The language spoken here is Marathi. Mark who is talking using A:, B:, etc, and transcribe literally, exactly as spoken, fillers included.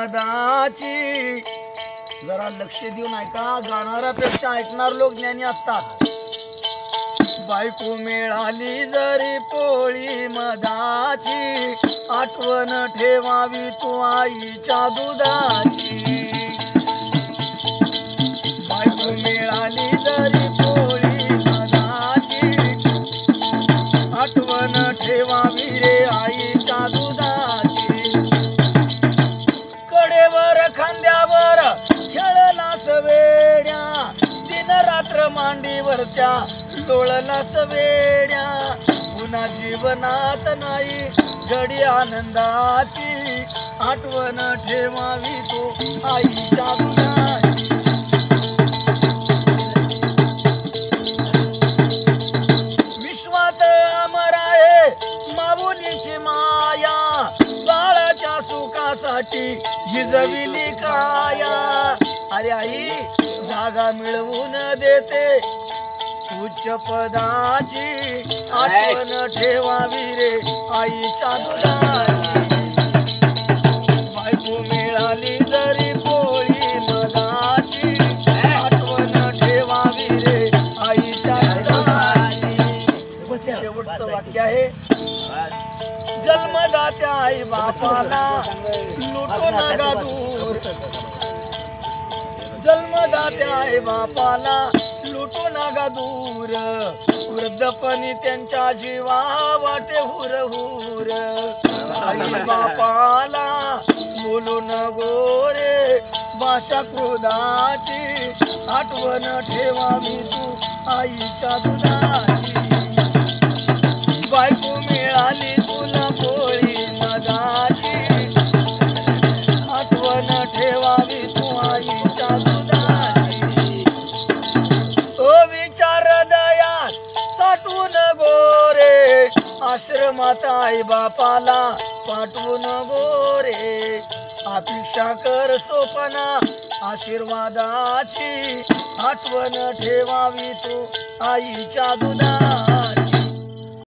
A: मदाची. जरा लक्ष देऊन ऐका, गाणाऱ्यापेक्षा ऐकणार लोक ज्ञानी असतात. बायको मिळाली जरी पोळी मदाची, आठवण ठेवावी तू आईच्या दुधाची. बायको मिळाली जरी पोळी मदाची, आठवण ठेवावी रे आईच्या दुधाची. कडेवर खांद्यावर खेळला सवेड्या, दिन रात्र मांडीवरच्या लोळला सवेड्या. पुन्हा जीवनात नाही घडी आनंदाची, आठवण ठेवावी तो आईच्या दुधाची. विश्वात अमर आहे माऊलीची माया, बाळाच्या सुखासाठी जिजविली काया. अरे आई जागा मिळवून देते उच्च पदाची, आठवण ठेवावी रे आईच्या दुधाची. बायको मिळाली जरी पोळी मदाची, आठवण ठेवावी रे आईच्या दुधाची. शेवटचं वाक्य आहे, जन्मदात्या आई बापाला लुटू नका दूर. जन्मदात्या आई बापाला लुटू नका दूर. वृद्धपणी त्यांच्या जीवा वाटे हुर हुर. आई बापाला बोलू न गोरे भाषा क्रोधाची, आठवण ठेवावी तू आईच्या दुधाची. बायको मिळाली तुला पोळी मदाची, आठवण ठेवावी तू आईच्या दुधाची. ओ विचार दयात साठवून गोरे, आश्रमात आई बापाला पाठवून गोरे. अपेक्षा कर सोपना आशीर्वादाची, आठवण ठेवावी तू आईच्या दुधाची.